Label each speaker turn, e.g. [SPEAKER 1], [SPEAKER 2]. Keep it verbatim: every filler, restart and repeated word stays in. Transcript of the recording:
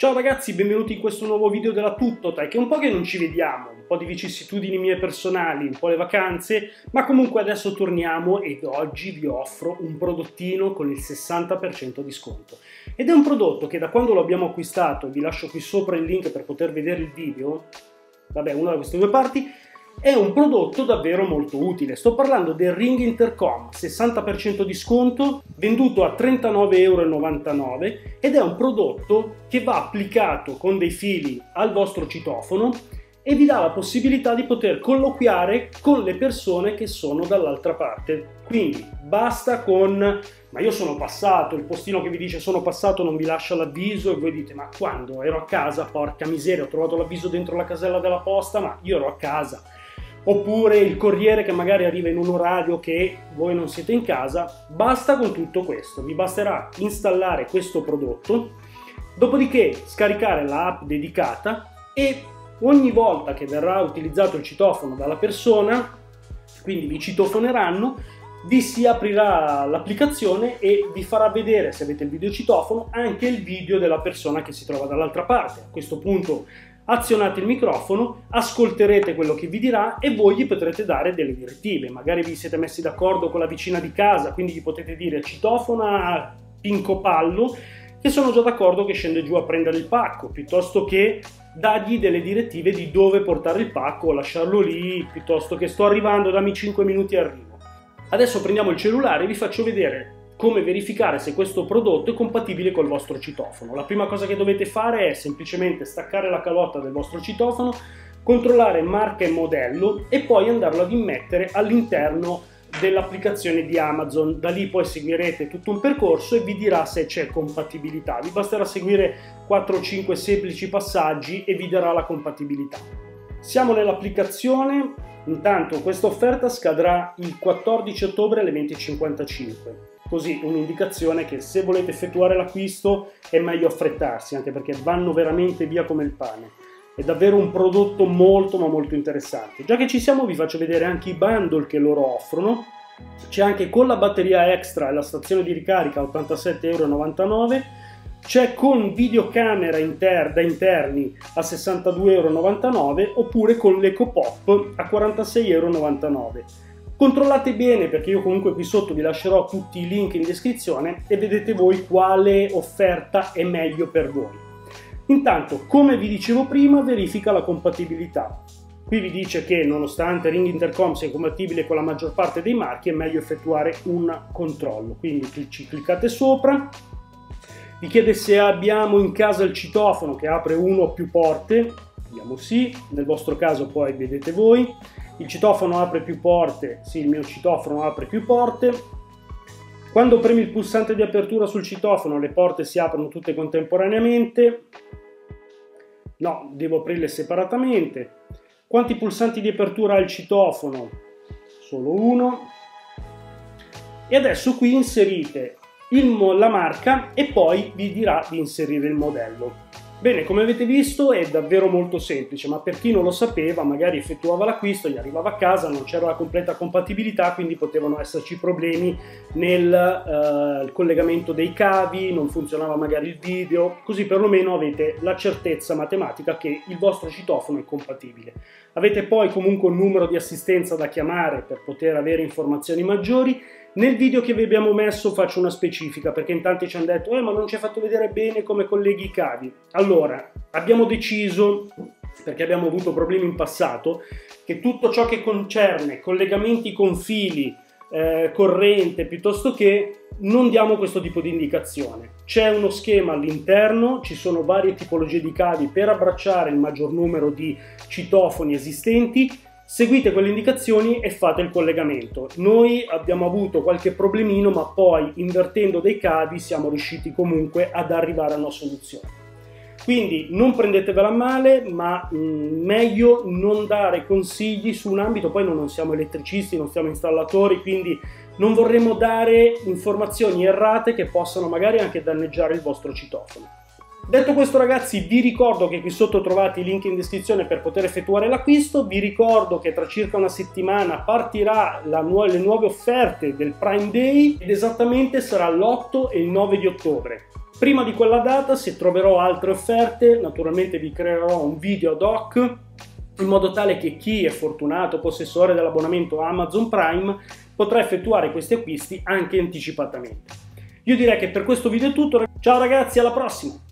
[SPEAKER 1] Ciao ragazzi, benvenuti in questo nuovo video della Tuttotech. È un po' che non ci vediamo, un po' di vicissitudini mie personali, un po' le vacanze, ma comunque adesso torniamo ed oggi vi offro un prodottino con il sessanta per cento di sconto. Ed è un prodotto che da quando lo abbiamo acquistato, vi lascio qui sopra il link per poter vedere il video, vabbè, una da queste due parti, è un prodotto davvero molto utile. Sto parlando del Ring Intercom, sessanta per cento di sconto, venduto a trentanove e novantanove euro, ed è un prodotto che va applicato con dei fili al vostro citofono e vi dà la possibilità di poter colloquiare con le persone che sono dall'altra parte. Quindi basta con ma io sono passato, il postino che vi dice sono passato non vi lascia l'avviso e voi dite ma quando? Ero a casa, porca miseria, ho trovato l'avviso dentro la casella della posta ma io ero a casa. Oppure il corriere che magari arriva in un orario che voi non siete in casa. Basta con tutto questo, vi basterà installare questo prodotto, dopodiché scaricare l'app dedicata e ogni volta che verrà utilizzato il citofono dalla persona, quindi vi citofoneranno, vi si aprirà l'applicazione e vi farà vedere, se avete il videocitofono, anche il video della persona che si trova dall'altra parte. A questo punto azionate il microfono, ascolterete quello che vi dirà e voi gli potrete dare delle direttive. Magari vi siete messi d'accordo con la vicina di casa, quindi gli potete dire citofona Pinco Pallo, che sono già d'accordo che scende giù a prendere il pacco, piuttosto che dargli delle direttive di dove portare il pacco o lasciarlo lì, piuttosto che sto arrivando, dammi cinque minuti e arrivo. Adesso prendiamo il cellulare e vi faccio vedere come verificare se questo prodotto è compatibile col vostro citofono. La prima cosa che dovete fare è semplicemente staccare la calotta del vostro citofono, controllare marca e modello e poi andarlo ad immettere all'interno dell'applicazione di Amazon. Da lì poi seguirete tutto un percorso e vi dirà se c'è compatibilità. Vi basterà seguire quattro o cinque semplici passaggi e vi darà la compatibilità. Siamo nell'applicazione. Intanto questa offerta scadrà il quattordici ottobre alle venti e cinquantacinque. Così un'indicazione che se volete effettuare l'acquisto è meglio affrettarsi, anche perché vanno veramente via come il pane. È davvero un prodotto molto ma molto interessante. Già che ci siamo vi faccio vedere anche i bundle che loro offrono. C'è anche con la batteria extra e la stazione di ricarica a ottantasette e novantanove euro. C'è con videocamera inter da interni a sessantadue e novantanove euro oppure con l'Eco Pop a quarantasei e novantanove euro. Controllate bene perché io comunque qui sotto vi lascerò tutti i link in descrizione e vedete voi quale offerta è meglio per voi. Intanto, come vi dicevo prima, verifica la compatibilità. Qui vi dice che nonostante Ring Intercom sia compatibile con la maggior parte dei marchi è meglio effettuare un controllo. Quindi ci cliccate sopra, vi chiede se abbiamo in casa il citofono che apre uno o più porte, diamo sì, nel vostro caso poi vedete voi. Il citofono apre più porte, sì, il mio citofono apre più porte. Quando premi il pulsante di apertura sul citofono le porte si aprono tutte contemporaneamente. No, devo aprirle separatamente. Quanti pulsanti di apertura ha il citofono? Solo uno. E adesso qui inserite il, la marca e poi vi dirà di inserire il modello. Bene, come avete visto è davvero molto semplice, ma per chi non lo sapeva, magari effettuava l'acquisto, gli arrivava a casa, non c'era la completa compatibilità, quindi potevano esserci problemi nel eh, collegamento dei cavi, non funzionava magari il video, così perlomeno avete la certezza matematica che il vostro citofono è compatibile. Avete poi comunque un numero di assistenza da chiamare per poter avere informazioni maggiori. Nel video che vi abbiamo messo faccio una specifica perché in tanti ci hanno detto eh ma non ci hai fatto vedere bene come colleghi i cavi. Allora, abbiamo deciso, perché abbiamo avuto problemi in passato, che tutto ciò che concerne collegamenti con fili, eh, corrente, piuttosto che non diamo questo tipo di indicazione. C'è uno schema all'interno, ci sono varie tipologie di cavi per abbracciare il maggior numero di citofoni esistenti. Seguite quelle indicazioni e fate il collegamento. Noi abbiamo avuto qualche problemino, ma poi invertendo dei cavi siamo riusciti comunque ad arrivare a una soluzione. Quindi non prendetevela a male, ma mh, meglio non dare consigli su un ambito, poi noi non siamo elettricisti, non siamo installatori, quindi non vorremmo dare informazioni errate che possano magari anche danneggiare il vostro citofono. Detto questo ragazzi, vi ricordo che qui sotto trovate i link in descrizione per poter effettuare l'acquisto, vi ricordo che tra circa una settimana partirà la nu- le nuove offerte del Prime Day ed esattamente sarà l'otto e il nove di ottobre. Prima di quella data, se troverò altre offerte, naturalmente vi creerò un video ad hoc in modo tale che chi è fortunato possessore dell'abbonamento Amazon Prime potrà effettuare questi acquisti anche anticipatamente. Io direi che per questo video è tutto. Ciao ragazzi, alla prossima!